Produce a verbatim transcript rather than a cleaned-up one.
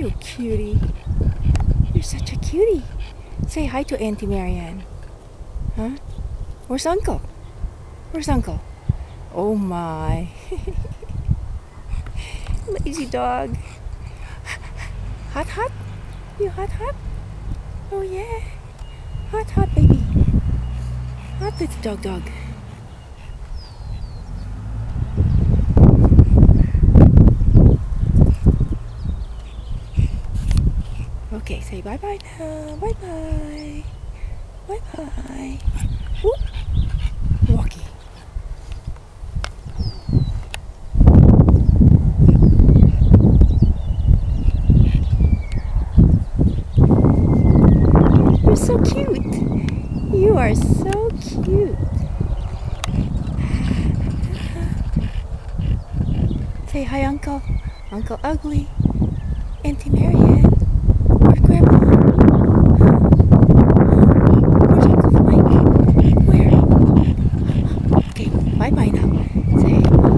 You cutie. You're such a cutie. Say hi to Auntie Marianne. Huh? Where's Uncle? Where's Uncle? Oh my. Lazy dog. Hot hot? You hot hot? Oh yeah. Hot hot baby. Hot little dog dog. Okay, say bye bye now. Bye bye. Bye bye. Whoop. Walkie. You're so cute. You are so cute. Say hi, Uncle. Uncle Ugly. Auntie Marianne. Where's Grandma? Where's Uncle Mike? Where? Okay, bye bye now. Say